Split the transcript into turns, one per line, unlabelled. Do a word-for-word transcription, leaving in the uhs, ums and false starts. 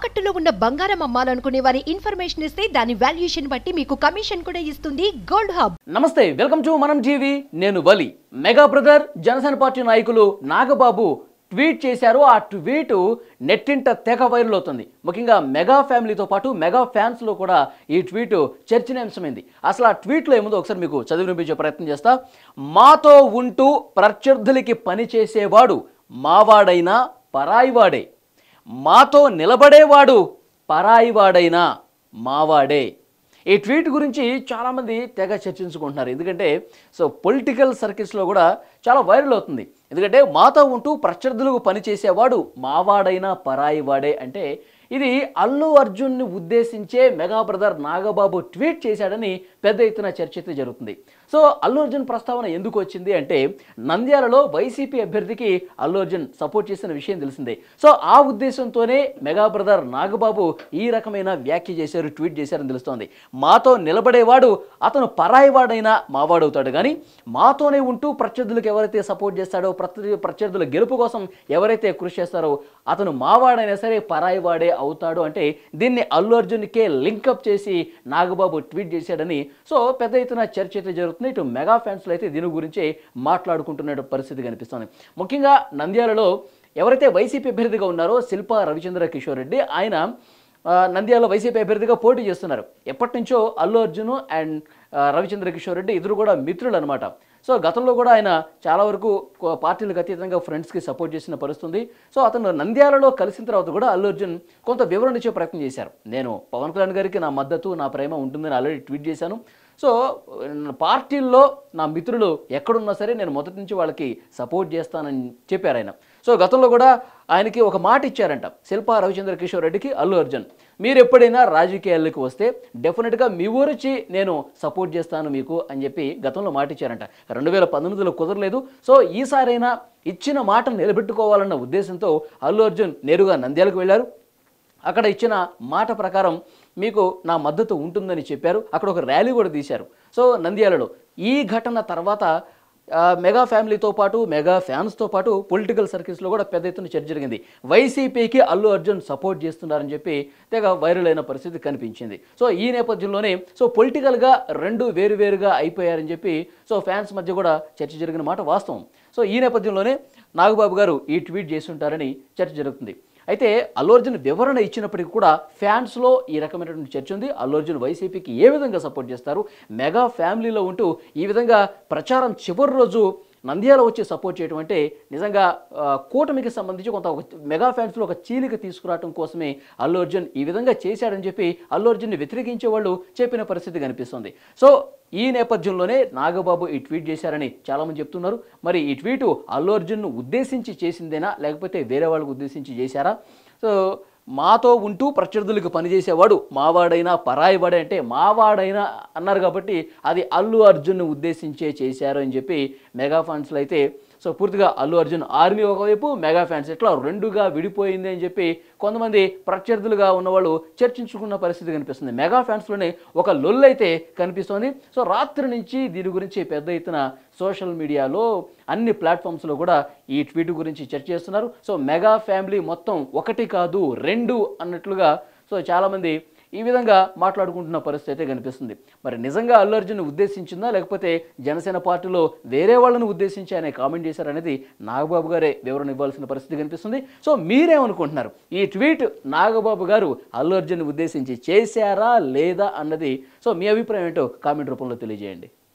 తాకట్టులో ఉన్న బంగారం అమ్మాలనుకునే వారి ఇన్ఫర్మేషన్ ఇస్తే దాని వాల్యుయేషన్ బట్టి మీకు కమిషన్ కూడా ఇస్తుంది గోల్డ్ హబ్.
నమస్తే, వెల్కమ్ టు మనం టీవీ. నేను Vali. Mega brother Janasena party నాయకులు నాగబాబు ట్వీట్ చేశారు. ఆ ట్వీట్ నెట్టింట తెగ వైరల్ అవుతుంది. ముఖ్యంగా మెగా ఫ్యామిలీతో పాటు మెగా ఫ్యాన్స్లో కూడా ఈ ట్వీట్ చర్చనీయాంశమైంది. అసలు ఆ ట్వీట్లో ఏముందో ఒకసారి మీకు చదివి వినిపించే ప్రయత్నం చేస్తా. మాతో ఉంటూ ప్రత్యర్థులకి పని చేసేవాడు మావాడైనా పరాయివాడే, మాతో నిలబడేవాడు పరాయివాడైనా మావాడే. ఈ ట్వీట్ గురించి చాలామంది తెగ చర్చించుకుంటున్నారు. ఎందుకంటే సో పొలిటికల్ సర్కిల్స్లో కూడా చాలా వైరల్ అవుతుంది. ఎందుకంటే మాతో ఉంటూ ప్రత్యర్థులకు పనిచేసేవాడు మావాడైనా పరాయివాడే అంటే ఇది అల్లు అర్జున్ని ఉద్దేశించే మెగా బ్రదర్ నాగబాబు ట్వీట్ చేశాడని పెద్ద ఎత్తున చర్చ అయితే జరుగుతుంది. సో అల్లు అర్జున్ ప్రస్తావన ఎందుకు వచ్చింది అంటే నంద్యాలలో వైసీపీ అభ్యర్థికి అల్లు అర్జున్ సపోర్ట్ చేసిన విషయం తెలిసిందే. సో ఆ ఉద్దేశంతోనే మెగా బ్రదర్ నాగబాబు ఈ రకమైన వ్యాఖ్య చేశారు, ట్వీట్ చేశారని తెలుస్తోంది. మాతో నిలబడేవాడు అతను పరాయివాడైనా మావాడవుతాడు, కానీ మాతోనే ఉంటూ ప్రత్యర్థులకు ఎవరైతే సపోర్ట్ చేస్తాడో, ప్రత్యర్థి ప్రత్యర్థుల గెలుపు కోసం ఎవరైతే కృషి చేస్తారో అతను మావాడైనా సరే పరాయివాడే అవుతాడు అంటే దీన్ని అల్లు అర్జున్కే లింకప్ చేసి నాగబాబు ట్వీట్ చేశాడని సో పెద్ద ఎత్తున చర్చ అయితే జరుగుతుంది. ఇటు మెగా ఫ్యాన్స్లో అయితే దీని గురించి మాట్లాడుకుంటున్న పరిస్థితి కనిపిస్తుంది. ముఖ్యంగా నంద్యాలలో ఎవరైతే వైసీపీ అభ్యర్థిగా ఉన్నారో శిల్పా రవిచంద్ర కిషోర్ రెడ్డి, ఆయన నంద్యాలలో వైసీపీ అభ్యర్థిగా పోటీ చేస్తున్నారు. ఎప్పటి నుంచో అల్లు అర్జున్ అండ్ రవిచంద్ర కిషోర్ రెడ్డి ఇద్దరు కూడా మిత్రులు అనమాట. సో గతంలో కూడా ఆయన చాలా వరకు పార్టీలకు అతీతంగా ఫ్రెండ్స్కి సపోర్ట్ చేసిన పరిస్థితుంది. సో అతను నంద్యాలలో కలిసిన తర్వాత కూడా అల్లు అర్జున్ కొంత వివరణ ఇచ్చే ప్రయత్నం చేశారు. నేను పవన్ కళ్యాణ్ గారికి నా మద్దతు, నా ప్రేమ ఉంటుందని ఆల్రెడీ ట్వీట్ చేశాను. సో పార్టీల్లో నా మిత్రులు ఎక్కడున్నా సరే నేను మొదటి నుంచి వాళ్ళకి సపోర్ట్ చేస్తానని చెప్పారు ఆయన. సో గతంలో కూడా ఆయనకి ఒక మాట ఇచ్చారంట శిల్పా రవిచంద్ర కిషోర్ రెడ్డికి అల్లు అర్జున్, మీరు ఎప్పుడైనా రాజకీయాలకు వస్తే డెఫినెట్గా మీ ఊరిచి నేను సపోర్ట్ చేస్తాను మీకు అని చెప్పి గతంలో మాట ఇచ్చారంట. రెండు వేల పంతొమ్మిదిలో కుదరలేదు. సో ఈసారైనా ఇచ్చిన మాటను నిలబెట్టుకోవాలన్న ఉద్దేశంతో అల్లు అర్జున్ నేరుగా నంద్యాలకు వెళ్ళారు. అక్కడ ఇచ్చిన మాట ప్రకారం మీకు నా మద్దతు ఉంటుందని చెప్పారు. అక్కడ ఒక ర్యాలీ కూడా తీశారు. సో నంద్యాలలో ఈ ఘటన తర్వాత మెగా ఫ్యామిలీతో పాటు మెగా ఫ్యాన్స్తో పాటు పొలిటికల్ సర్కిల్స్లో కూడా పెద్ద ఎత్తున చర్చ జరిగింది. వైసీపీకి అల్లు అర్జున్ సపోర్ట్ చేస్తున్నారని చెప్పి తెగ వైరల్ అయిన పరిస్థితి కనిపించింది. సో ఈ నేపథ్యంలోనే సో పొలిటికల్గా రెండు వేరువేరుగా అయిపోయారని చెప్పి సో ఫ్యాన్స్ మధ్య కూడా చర్చ జరిగిన మాట వాస్తవం. సో ఈ నేపథ్యంలోనే నాగబాబు గారు ఈ ట్వీట్ చేసి ఉంటారని చర్చ జరుగుతుంది. అయితే అల్లు అర్జున్ వివరణ ఇచ్చినప్పటికీ కూడా ఫ్యాన్స్లో ఈ రకమైనటువంటి చర్చ ఉంది. అల్లు అర్జున్ వైసీపీకి ఏ విధంగా సపోర్ట్ చేస్తారు, మెగా ఫ్యామిలీలో ఉంటూ ఈ విధంగా ప్రచారం చివరి రోజు నంద్యాల వచ్చి సపోర్ట్ చేయడం అంటే నిజంగా కూటమికి సంబంధించి కొంత ఒక మెగా ఫ్యాన్స్లో ఒక చీలిక తీసుకురావడం కోసమే అల్లు అర్జున్ ఈ విధంగా చేశాడని చెప్పి అల్లు అర్జున్ని వ్యతిరేకించే వాళ్ళు చెప్పిన పరిస్థితి కనిపిస్తుంది. సో ఈ నేపథ్యంలోనే నాగబాబు ఈ ట్వీట్ చేశారని చాలామంది చెప్తున్నారు. మరి ఈ ట్వీటు అల్లు అర్జున్ను ఉద్దేశించి చేసిందేనా లేకపోతే వేరే వాళ్ళకు ఉద్దేశించి చేశారా? సో మాతో ఉంటూ ప్రత్యర్థులకు పనిచేసేవాడు మావాడైనా పరాయివాడే అంటే మావాడైనా అన్నారు కాబట్టి అది అల్లు అర్జున్ను ఉద్దేశించే చేశారు అని చెప్పి మెగా ఫ్యాన్స్లో అయితే సో పూర్తిగా అల్లు అర్జున్ ఆర్మీ ఒకవైపు, మెగా ఫ్యాన్స్ ఇట్లా రెండుగా విడిపోయింది అని చెప్పి కొంతమంది ప్రత్యర్థులుగా ఉన్నవాళ్ళు చర్చించుకున్న పరిస్థితి కనిపిస్తుంది. మెగా ఫ్యాన్స్లోనే ఒక లొల్లు అయితే కనిపిస్తోంది. సో రాత్రి నుంచి దీని గురించి పెద్ద ఎత్తున సోషల్ మీడియాలో అన్ని ప్లాట్ఫామ్స్లో కూడా ఈ ట్వీట్ గురించి చర్చ చేస్తున్నారు. సో మెగా ఫ్యామిలీ మొత్తం ఒకటి కాదు రెండు అన్నట్లుగా సో చాలామంది ఈ విధంగా మాట్లాడుకుంటున్న పరిస్థితి అయితే కనిపిస్తుంది. మరి నిజంగా అల్లు అర్జున్ ఉద్దేశించిందా లేకపోతే జనసేన పార్టీలో వేరే వాళ్ళని ఉద్దేశించి ఆయన కామెంట్ చేశారనేది నాగబాబు గారే వివరణ ఇవ్వాల్సిన పరిస్థితి కనిపిస్తుంది. సో మీరేమనుకుంటున్నారు? ఈ ట్వీట్ నాగబాబు గారు అల్లు అర్జున్ ఉద్దేశించి చేశారా లేదా అన్నది సో మీ అభిప్రాయం ఏంటో కామెంట్ రూపంలో తెలియజేయండి.